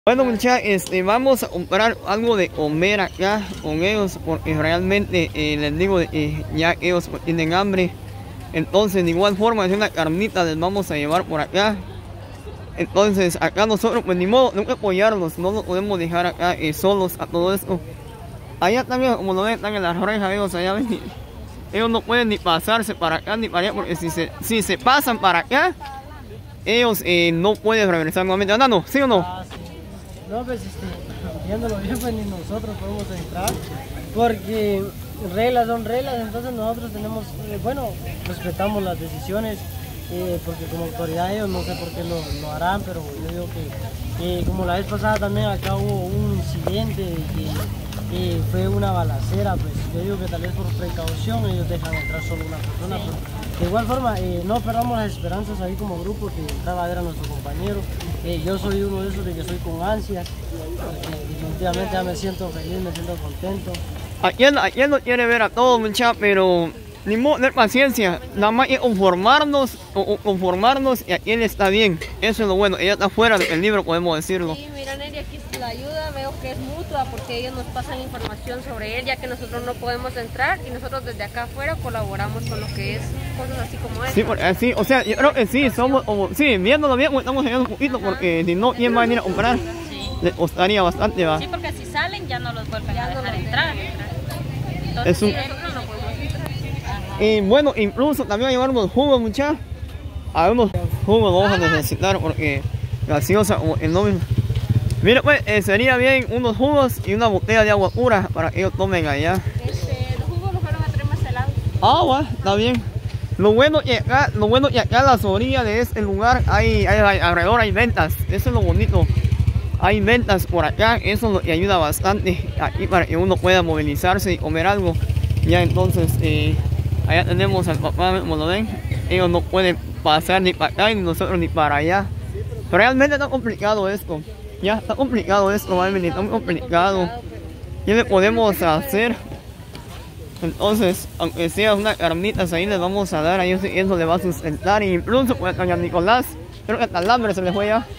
Bueno, muchachos, vamos a comprar algo de comer acá con ellos porque realmente les digo, ya ellos tienen hambre. Entonces, de igual forma, es una carnita les vamos a llevar por acá. Entonces, acá nosotros, pues ni modo, tenemos que apoyarlos, no nos podemos dejar acá solos a todo esto. Allá también, como lo ven, están en las rejas ellos allá, ven, ellos no pueden ni pasarse para acá ni para allá, porque si se pasan para acá, ellos no pueden regresar nuevamente. ¿No? ¿Sí o no? No, pues viéndolo bien, pues ni nosotros podemos entrar, porque reglas son reglas, entonces nosotros tenemos, bueno, respetamos las decisiones, porque como autoridad ellos no sé por qué lo harán, pero yo digo que como la vez pasada también acá hubo un incidente que fue una balacera, pues yo digo que tal vez por precaución ellos dejan entrar solo una persona, sí. Pero de igual forma no perdamos las esperanzas ahí como grupo que entrar a ver a nuestro compañero. Yo soy uno de esos de que soy con ansias, definitivamente ya me siento feliz, me siento contento. Aquí no quiere ver a todos, muchachos, pero ni modo, tener paciencia, nada más conformarnos y aquí él está bien, eso es lo bueno, ella está fuera del libro, podemos decirlo. Sí, mira Neri, aquí la ayuda, veo que es mutua porque ellos nos pasan información sobre él, ya que nosotros no podemos entrar y nosotros desde acá afuera colaboramos con lo que es cosas así como esta. Sí, sí, o sea, yo creo que sí, somos como, sí, viéndolo bien, estamos ayudando un poquito porque si no, ¿quién va a venir a comprar? Sí. Le costaría bastante, va. Sí, porque si salen ya no los vuelven a dejar entrar. Entonces, sí, nosotros no podemos entrar. Y bueno, incluso también a llevar unos jugos, muchachos. A unos jugos vamos a necesitar porque gaseosa o el nombre. Mira, pues sería bien unos jugos y una botella de agua pura para que ellos tomen allá. Los jugos los fueron a traer más helados. Ah, bueno, está bien. Lo bueno que acá a las orillas de este lugar alrededor hay ventas. Eso es lo bonito. Hay ventas por acá, eso es lo que ayuda bastante aquí para que uno pueda movilizarse y comer algo. Ya entonces, allá tenemos al papá, como lo ven, ellos no pueden pasar ni para acá ni nosotros ni para allá. Realmente está complicado esto, ya está complicado esto, está muy complicado. ¿Qué le podemos hacer? Entonces, aunque sea unas carnitas ahí les vamos a dar, a ellos eso le va a sustentar. Y incluso pues a Nicolás, creo que hasta el hambre se le fue ya.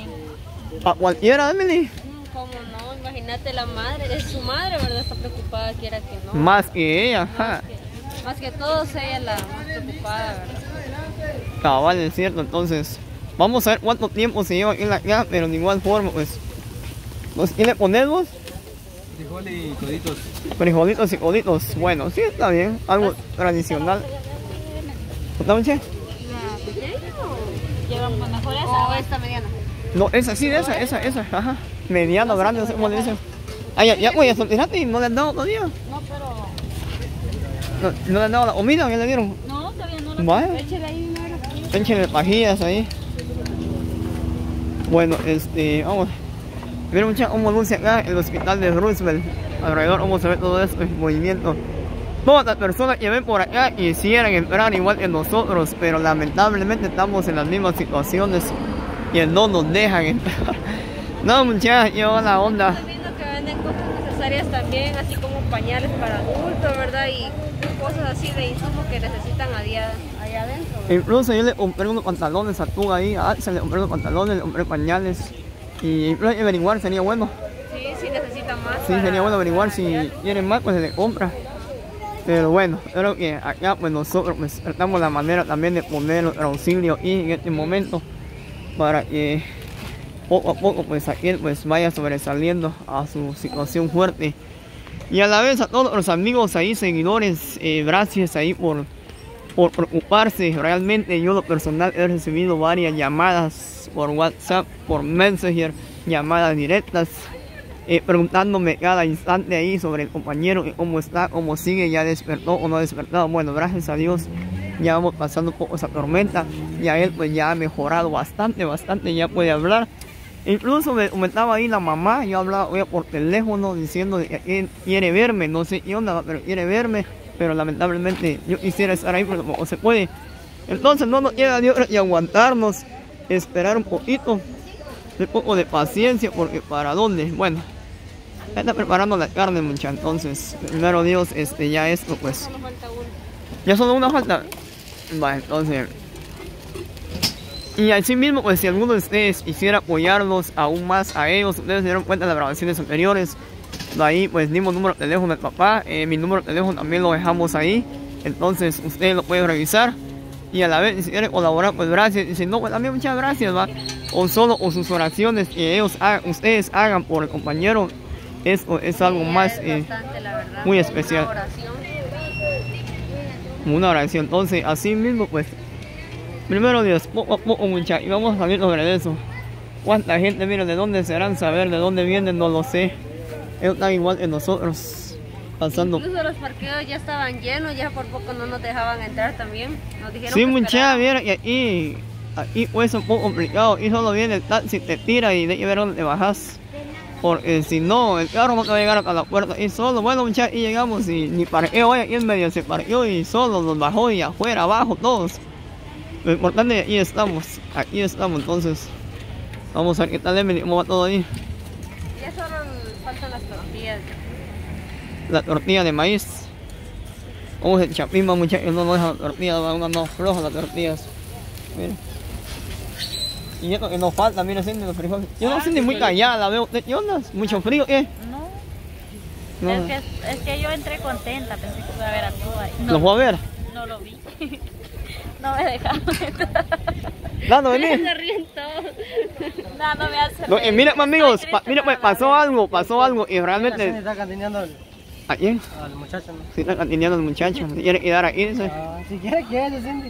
A cualquiera, Emily. ¿Cómo no? Imagínate, la madre, es su madre, ¿verdad? Está preocupada, quiera que no. Más que ella, más que todos, ella es la más preocupada, ¿verdad? Cabal, es cierto, entonces. Vamos a ver cuánto tiempo se lleva aquí en la casa, pero de igual forma, pues. ¿Qué le ponemos? Frijoles y coditos. Frijolitos y coditos. Bueno, sí, está bien. Algo tradicional. ¿Está bien, che? ¿Llevan mejor esa o esta mediana? No, esa sí, esa, ajá. Mediano, grande, no sé cómo le dicen. Ah, ya, pues, ya solteraste y no le han dado todavía. No, pero... No le han dado la comida, ¿ya le dieron? No, todavía no la vaya. Échale ahí una hora. Échenle pajillas ahí. Bueno, vamos. Miren muchachos, como luce acá el hospital de Roosevelt. Alrededor vamos a ver todo esto en movimiento. Todas las personas que ven por acá quisieran entrar igual que nosotros, pero lamentablemente estamos en las mismas situaciones y no nos dejan entrar. No, muchachos, yo la onda. Estamos viendo que venden cosas necesarias también, así como pañales para adultos, ¿verdad? Y cosas así de insumos que necesitan allá adentro. Incluso yo le compré unos pantalones a tú ahí, se le compré unos pantalones, le compré pañales. Y averiguar sería bueno. Sí, sí necesita más. Sí, sería bueno averiguar si quieren más, pues se le compra. Pero bueno, creo que acá pues nosotros pues tratamos la manera también de poner el auxilio y en este momento para que poco a poco pues aquí pues vaya sobresaliendo a su situación fuerte. Y a la vez a todos los amigos ahí, seguidores, gracias ahí por preocuparse. Realmente yo lo personal he recibido varias llamadas por WhatsApp, por Messenger, llamadas directas, preguntándome cada instante ahí sobre el compañero, cómo está, cómo sigue, ya despertó o no ha despertado. Bueno, gracias a Dios ya vamos pasando un poco esa tormenta, ya él pues ya ha mejorado bastante, ya puede hablar. Incluso me comentaba ahí la mamá, yo hablaba hoy por teléfono diciendo que quiere verme, no sé qué onda, pero quiere verme, pero lamentablemente yo quisiera estar ahí, pero no se puede. Entonces no nos queda Dios y aguantarnos, esperar un poquito de paciencia, porque para dónde, bueno, ya está preparando la carne, mucha. Entonces primero Dios, ya esto pues ya solo una falta. Vale, entonces Y así mismo, pues si alguno de ustedes quisiera apoyarlos aún más a ellos, ustedes se dieron cuenta de las grabaciones anteriores. De ahí pues dimos número de teléfono del papá, mi número de teléfono también lo dejamos ahí. Entonces ustedes lo pueden revisar. Y a la vez, si quieren colaborar, pues gracias. Y si no, pues también muchas gracias, ¿va? O solo o sus oraciones que ustedes hagan por el compañero. Eso es algo más bastante, la verdad, muy especial. Una oración. Entonces, así mismo, pues, primero Dios, poco a poco, muchachos, y vamos a salir sobre eso. ¿Cuánta gente, mira, de dónde serán? Saber de dónde vienen, no lo sé. Ellos están igual que nosotros. Pasando. Incluso los parqueos ya estaban llenos, ya por poco no nos dejaban entrar también. Nos dijeron sí, que muchachos, mira, y aquí pues es un poco complicado. Y solo viene el taxi, te tira y de ahí ver dónde te bajas. Porque si no, el carro no te va a llegar hasta la puerta. Y solo, bueno, muchachos, y llegamos y ni parqueo hoy aquí en medio se parqueó y solo nos bajó y afuera, abajo, todos. Lo importante es que aquí estamos, entonces. Vamos a ver qué tal Emily, cómo va todo ahí. Ya solo faltan las tortillas. La tortilla de maíz. Vamos a chapimba, muchachos, no deja la tortilla, una no floja las tortillas. Miren. Y esto que nos falta, mira, Cindy, los frijoles. Yo no Cindy muy callada, la veo. ¿Qué onda? ¿Mucho frío qué? No. Es que yo entré contenta, pensé que iba a ver a tú ahí. ¿Lo fue a ver? No lo vi. No me dejaron entrar. No, vení. Se ríen todos. No me hace Mira, amigos, mira, pues pasó algo y realmente... ¿Se está cantineando ¿A quién? al muchacho, no? Sí, está cantineando el muchacho. Quiere quedar aquí, dice. Si quiere, Cindy.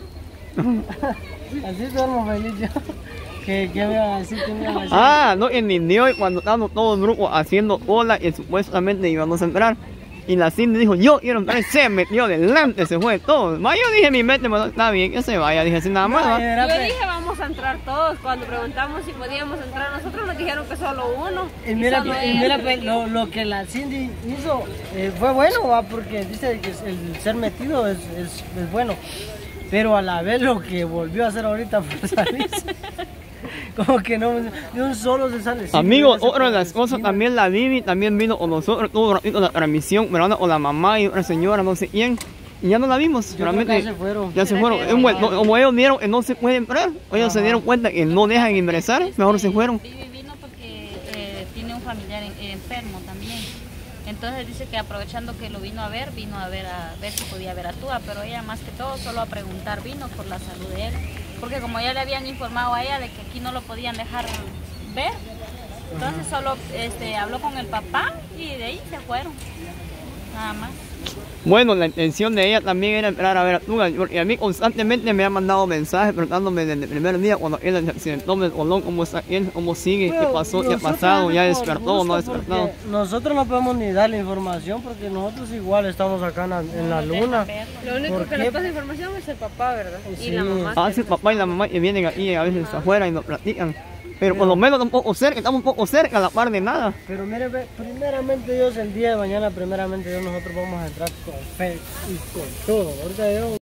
Así duermo feliz yo. ¿Qué me iban a decir? ¿Qué me iban a decir? Ah, no entendió y cuando estábamos todo el grupo haciendo cola y supuestamente íbamos a entrar. Y la Cindy dijo, yo quiero entrar, se metió delante, se fue todo. Ma, yo dije, mi mente, está bien, que se vaya, dije así nada más. ¿va? Yo dije, vamos a entrar todos. Cuando preguntamos si podíamos entrar nosotros, nos dijeron que solo uno. Y mira, pues, lo que la Cindy hizo fue bueno, ¿va? Porque dice que el ser metido es bueno. Pero a la vez lo que volvió a hacer ahorita fue salirse. Como que no, de un solo se sale. Amigos, otra de las cosas, también la Vivi también vino con nosotros, tuvo un ratito la transmisión, ¿verdad? O la mamá y otra señora, no sé quién. Y ya no la vimos, realmente. Ya se fueron. Ya se fueron. Como ellos vieron que no se puede entrar, ellos se dieron cuenta que no dejan ingresar, mejor se fueron. Vivi vino porque tiene un familiar enfermo también. Entonces dice que aprovechando que lo vino a ver si podía ver a Túa, pero ella más que todo solo a preguntar vino por la salud de él. Porque como ya le habían informado a ella de que aquí no lo podían dejar ver, entonces solo habló con el papá y de ahí se fueron, nada más. Bueno, la intención de ella también era entrar a ver a Túa, porque a mí constantemente me ha mandado mensajes preguntándome desde el primer día cuando él se accidentó, me coló, cómo está él, cómo sigue, qué pasó, qué ha pasado, ya despertó o no ha despertado. Nosotros no podemos ni dar la información porque nosotros igual estamos acá en la luna. Lo único que nos pasa información es el papá, ¿verdad? Sí. Y la mamá. Ah, sí, el papá y la mamá que vienen aquí a veces afuera y nos platican. Pero por lo menos estamos un poco cerca a la par de nada. Pero mire, primeramente Dios, el día de mañana, primeramente Dios, nosotros vamos a entrar con fe y con todo. Ahorita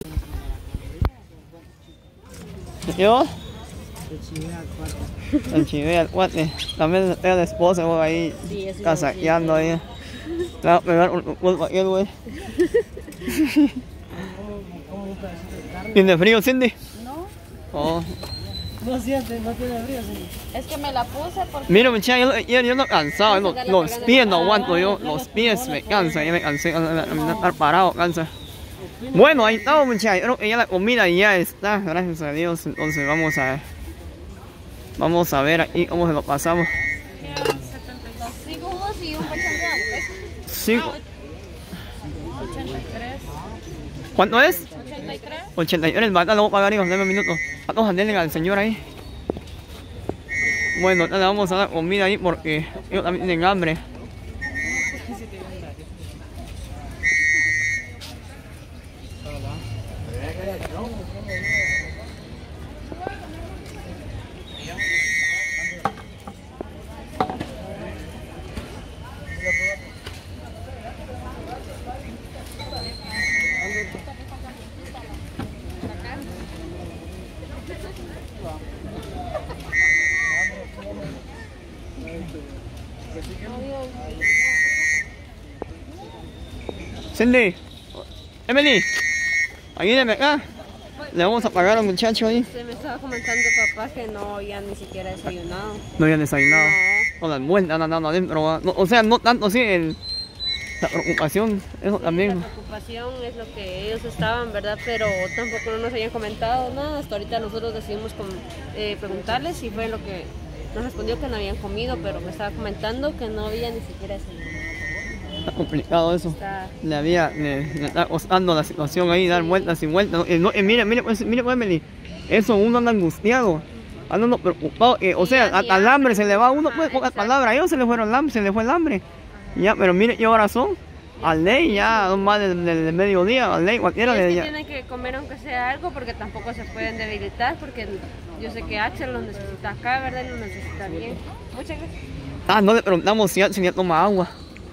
¿Yo? El chivé al cuate. También está la esposa, güey, ahí casaqueando ahí. Le va a pegar un culpa aquí, güey. ¿Tiene frío, Cindy? No, Oh. no siente, no tiene frío, Cindy. es que me la puse porque... Mira, muchachos, yo no cansado, los pies no aguanto yo, los pies me cansan, ya me cansé, estar parado cansa. Bueno, ahí estamos, muchachos, creo que ya la comida ya está, gracias a Dios, entonces vamos a ver aquí cómo se lo pasamos. 5 jugos y un colchón de agua. 5. 83. ¿Cuánto es? 83. 83, bata, lo voy a pagar, hijos, 9 minutos. Vamos a atenderle al señor ahí. Bueno, le vamos a dar comida ahí porque ellos también tienen hambre. Cindy, Emily, ayúdame acá. le vamos a pagar al muchacho ahí. Se me estaba comentando papá que no había ni siquiera desayunado. No habían desayunado. No. Con las vueltas andando adentro. ¿Va? No, o sea, no tanto así la preocupación, eso también. La preocupación es lo que ellos estaban, ¿verdad? Pero tampoco no nos habían comentado nada. Hasta ahorita nosotros decidimos preguntarles y fue lo que nos respondió que no habían comido, pero me estaba comentando que no había ni siquiera desayunado. Está complicado eso. Está... Le está costando la situación ahí, dar vueltas y vueltas. Mire, pues, Emily, eso uno anda angustiado, anda preocupado. O sea, hasta el hambre se le va a uno, pues, pocas palabras. A ellos se le fue el hambre. Ya, pero mire qué horas son. Al ley ya, más del mediodía, al ley cualquiera le ya. Tienen que comer aunque sea algo porque tampoco se pueden debilitar, porque yo sé que Axel lo necesita acá, ¿verdad? Lo necesita bien. Muchas gracias. No le preguntamos si ya toma agua.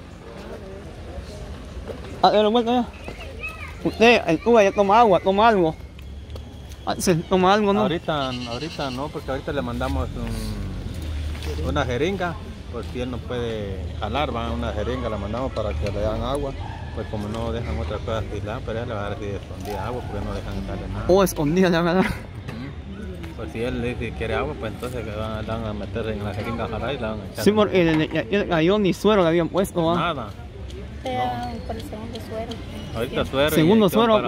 Ya. Usted, el tuba ya toma agua, toma algo. Toma algo, ¿no? Ahorita no, porque ahorita le mandamos una jeringa. Pues si él no puede jalar, van a una jeringa, la mandamos para que le dan agua. Pues como no dejan otras cosas aislar, pero él le va a dar así de escondida agua porque no dejan darle nada. Escondida le van a dar. Pues si él dice que quiere agua, pues entonces le van a meter en la jeringa a jalar y le van a echar. Sí, porque le cayó ni suero le habían puesto, ¿va? Nada. Por el segundo suero. Ahorita suero. Segundo suero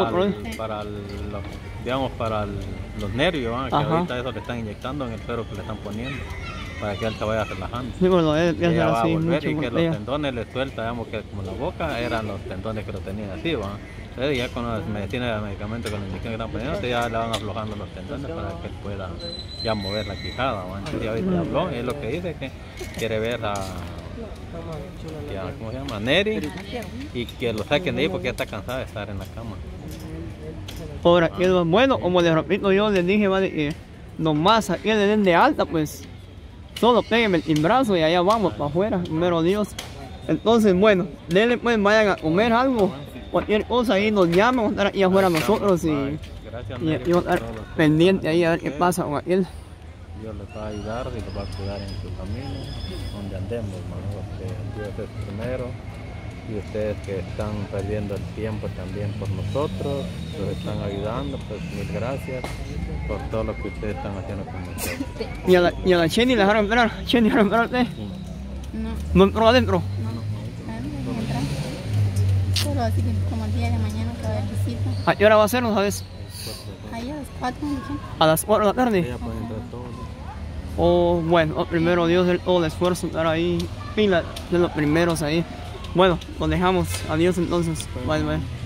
para los nervios, ¿va? Que ahorita eso le están inyectando en el suero que le están poniendo. Para que él se vaya relajando. Sí, bueno, ella va a volver y que los tendones le suelta, digamos que como la boca eran los tendones que lo tenían así, ¿va? Entonces ya con las medicinas y medicamentos, con la inyección que están poniendo, ya le van aflojando los tendones para que él pueda ya mover la quijada, ¿va? Entonces ya ahorita habló, es lo que dice, que quiere ver a ¿cómo se llama? Neri, y que lo saquen de ahí porque ya está cansada de estar en la cama. Ahora, bueno, como les repito, yo les dije, vale, que nomás aquí le den de alta, pues solo péguenme el brazo y allá vamos para afuera, primero Dios. Entonces, bueno, denle pues, vayan a comer algo, cualquier cosa ahí nos llaman, estar aquí afuera nosotros y estar pendiente ahí a ver qué pasa con aquel. Dios les va a ayudar y los va a cuidar en su camino, donde andemos, hermano, porque Dios es primero. Y ustedes que están perdiendo el tiempo también por nosotros, los están ayudando, pues mil gracias por todo lo que ustedes están haciendo con nosotros. ¿Y a la Chenny le dejaron entrar? ¿Chenny dejaron entrar usted? No. ¿No entró adentro? No entramos. Solo así que como el día de mañana que va a haber visita. ¿A qué hora va a ser, no sabes? Ahí a las 4, ¿no? ¿A las 4 de la tarde? Ya pueden entrar todos. Bueno, primero Dios, todo el esfuerzo, estar ahí, pila de los primeros ahí. Bueno, los dejamos. Adiós entonces. Bye, bye.